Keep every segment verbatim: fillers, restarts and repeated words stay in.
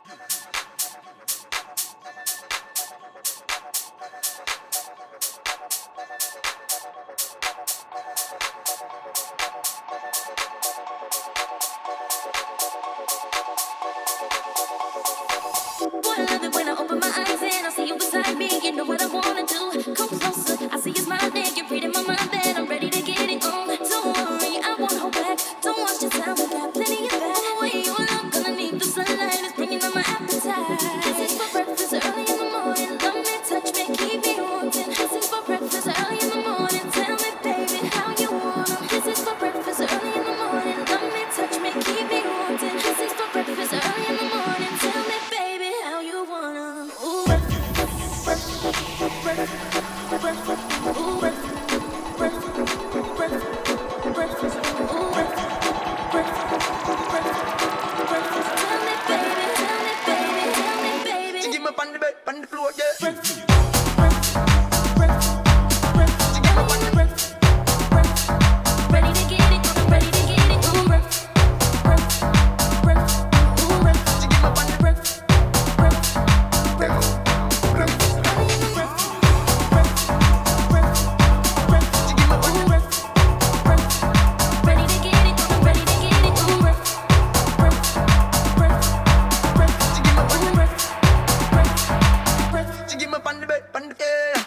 Boy, I love it when I open my eyes and I see you beside me. You know what I wanna do. Come closer, I see you smiling. You're reading my mind, then I'm ready to get it on. Don't worry, I won't hold back. Don't watch the time, we got plenty of that. The way you look underneath the sunlight is bringing on my appetite. This is for breakfast early in the morning. Love me, touch me, keep me wanting. This is for breakfast early in the morning. Tell me, baby, how you want 'em. This is for breakfast early in the morning. Love me, touch me, keep me wanting. This is for breakfast early in the morning. Tell me, baby, how you want 'em. Ooh, breakfast, breakfast, breakfast, breakfast, ooh, breakfast, breakfast, breakfast, breakfast, ooh, breakfast, breakfast, breakfast, breakfast. Tell me, baby, tell me, baby, tell me, baby. She give me on the bed, on the floor, yeah. Breakfast, breakfast, breakfast, breakfast. She give me on the breakfast, breakfast. Ready to get it, I'm ready to get it. Ooh, breakfast, breakfast, breakfast, ooh, breakfast. She give me on the Breakfast, breakfast, breakfast, breakfast. Early in the breakfast, breakfast, breakfast, breakfast. She give me on the breakfast, breakfast. Ready to get it, I'm ready to get it. Ooh, breakfast, breakfast, breakfast, breakfast. She give me on the breakfast, breakfast, breakfast. She give me on the bed, on the yeah.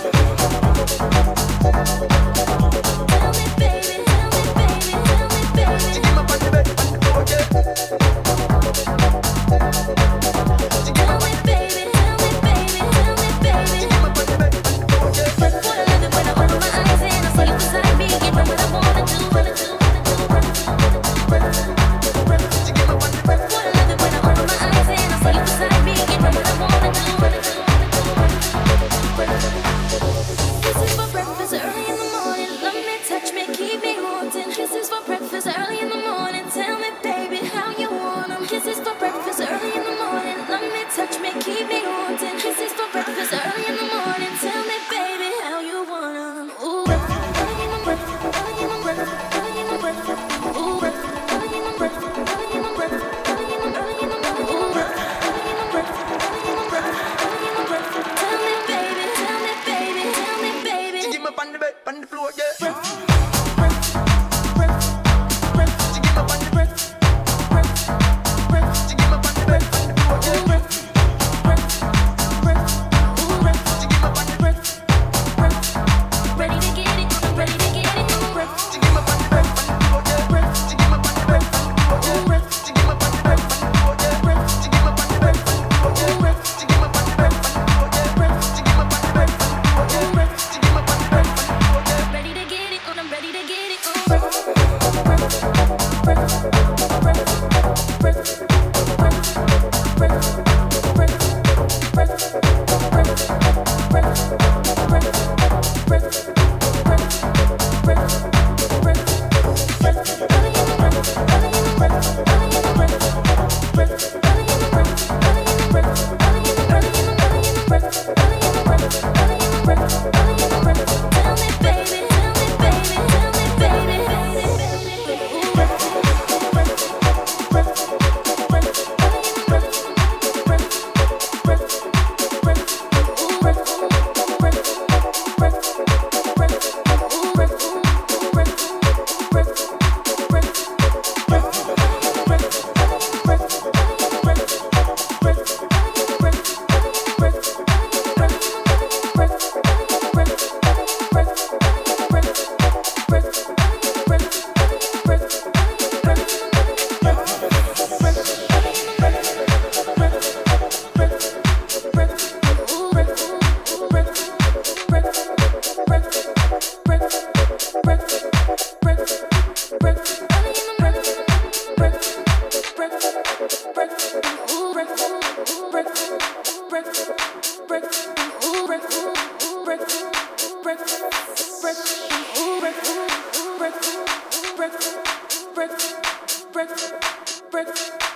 Tell me, baby, tell me, baby, tell me, baby. She give me on the bed, on the floor, yeah. Tell me, baby, tell me, baby, tell me, baby. She give me on the bed, on the floor, yeah. Boy, I love it when I open my eyes and I see you beside me. You know what I wanna do, wanna do, wanna do. Breakfast, breakfast. She give me on the bed. Boy, I love it when I open my eyes and I see you beside me. You know what I wanna do, wanna do, wanna do. This is for breakfast early in the morning. Love me, touch me, keep me wanting. This is for breakfast early in the morning. Tell me, baby, how you want 'em. This is for breakfast early in the morning. Love me, touch me, keep me wanting. This is for breakfast early in the morning. Tell me, baby, how you want 'em. Ooh, breakfast early in the breakfast, early in the breakfast, early in the breakfast. Ooh, breakfast early in the breakfast, early in the breakfast, early in the early in the breakfast. Ooh, breakfast early in the breakfast, early in the breakfast, early in the breakfast. Tell me, baby, tell me, baby, tell me, baby. She give me on the bed, on the floor, yeah. Breakfast, breakfast, breakfast, breakfast. She give me on the Breakfast, breakfast, breakfast. She give me on the bed, on the floor, Ooh, yeah. breakfast, breakfast, breakfast. Ooh, breakfast, She give me on the bed. breakfast, breakfast. Ready to get it, I'm ready to get it. Ooh, breakfast, She give me on the bed, on the floor, yeah. breakfast. She give me on the bed, on the floor, yeah. Ooh, breakfast, She give me on the bed, on the floor, yeah. breakfast. She give me on the bed, on the floor, Ooh, yeah. breakfast, She give me on the bed, on the floor, yeah. breakfast. She give me on the bed, on the floor, yeah. Ooh, breakfast. She give me on the bed, on the floor, yeah. Ready to get it, I'm ready to get it. Ooh, breakfast, breakfast, breakfast, breakfast, breakfast, breakfast, breakfast, breakfast, breakfast, breakfast, breakfast, breakfast, breakfast, breakfast, breakfast, breakfast. Early in the breakfast, early in the breakfast, early in the breakfast, breakfast, early in the breakfast, early in the breakfast, early in the early in the early in the breakfast, early in the breakfast, early in the breakfast, early in the breakfast. Tell me, baby, tell me, baby, tell me, baby, baby, baby. Ooh, breakfast, breakfast, breakfast, breakfast, early in the breakfast, breakfast, breakfast, breakfast. Ooh, breakfast, breakfast, breakfast, breakfast. Ooh, breakfast, breakfast, breakfast, breakfast, breakfast. Early in the breakfast, early in the breakfast, early in the breakfast, breakfast, early in the breakfast, early in the breakfast, early in the early in the early in the breakfast, early in the breakfast, early in the breakfast, early in the breakfast, breakfast, early in the breakfast, early in the breakfast, early in the early in the breakfast, breakfast, early in the breakfast, breakfast, breakfast, breakfast. Ooh, breakfast, breakfast, breakfast, breakfast, breakfast, breakfast, breakfast, breakfast. Early in the breakfast, breakfast, breakfast, breakfast. Ooh, breakfast, breakfast, breakfast, breakfast. Ooh, breakfast, breakfast, breakfast, breakfast. Ooh, breakfast, breakfast, breakfast, breakfast, breakfast, breakfast.